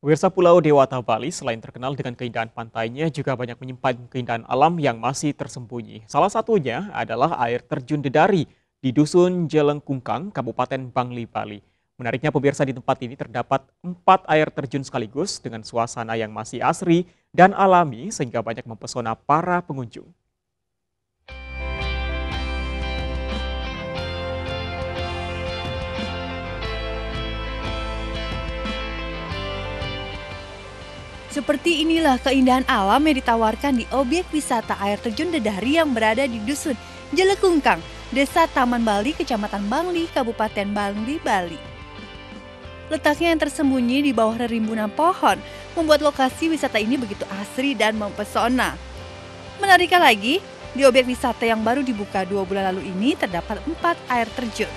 Pemirsa Pulau Dewata Bali selain terkenal dengan keindahan pantainya juga banyak menyimpan keindahan alam yang masih tersembunyi. Salah satunya adalah air terjun Dedari di Dusun Jelengkungkang, Kabupaten Bangli, Bali. Menariknya pemirsa di tempat ini terdapat 4 air terjun sekaligus dengan suasana yang masih asri dan alami sehingga banyak mempesona para pengunjung. Seperti inilah keindahan alam yang ditawarkan di objek wisata air terjun Dedari yang berada di Dusun Jelekungkang, Desa Taman Bali, Kecamatan Bangli, Kabupaten Bangli, Bali. Letaknya yang tersembunyi di bawah rimbunan pohon membuat lokasi wisata ini begitu asri dan mempesona. Menariknya lagi, di objek wisata yang baru dibuka 2 bulan lalu ini terdapat 4 air terjun.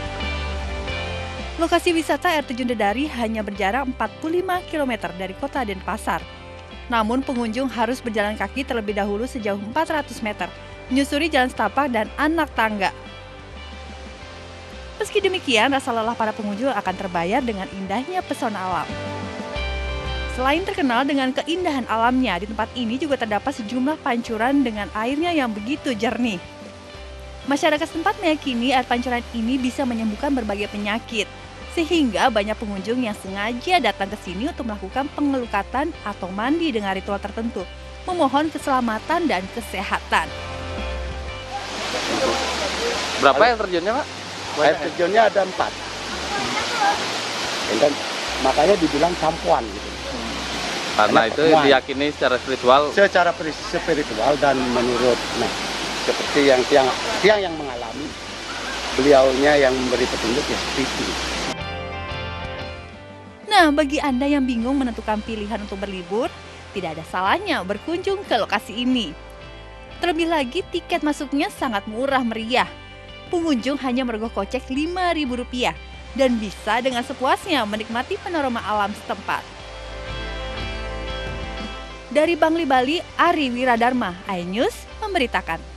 Lokasi wisata air terjun Dedari hanya berjarak 45 km dari kota Denpasar. Namun pengunjung harus berjalan kaki terlebih dahulu sejauh 400 meter, menyusuri jalan setapak dan anak tangga. Meski demikian, rasa lelah para pengunjung akan terbayar dengan indahnya pesona alam. Selain terkenal dengan keindahan alamnya, di tempat ini juga terdapat sejumlah pancuran dengan airnya yang begitu jernih. Masyarakat setempat meyakini air pancuran ini bisa menyembuhkan berbagai penyakit, sehingga banyak pengunjung yang sengaja datang ke sini untuk melakukan pengelukatan atau mandi dengan ritual tertentu, memohon keselamatan dan kesehatan. Berapa air terjunnya, Pak? Air terjunnya ada 4. Dan makanya dibilang campuan gitu. Karena itu diyakini secara spiritual. Secara spiritual dan menurut seperti yang tiang yang mengalami, beliaunya yang memberi petunjuk ya seperti itu. Nah, bagi Anda yang bingung menentukan pilihan untuk berlibur, tidak ada salahnya berkunjung ke lokasi ini. Terlebih lagi, tiket masuknya sangat murah meriah. Pengunjung hanya merogoh kocek Rp5.000 dan bisa dengan sepuasnya menikmati panorama alam setempat. Dari Bangli, Bali, Ari Wiradharma, iNews memberitakan.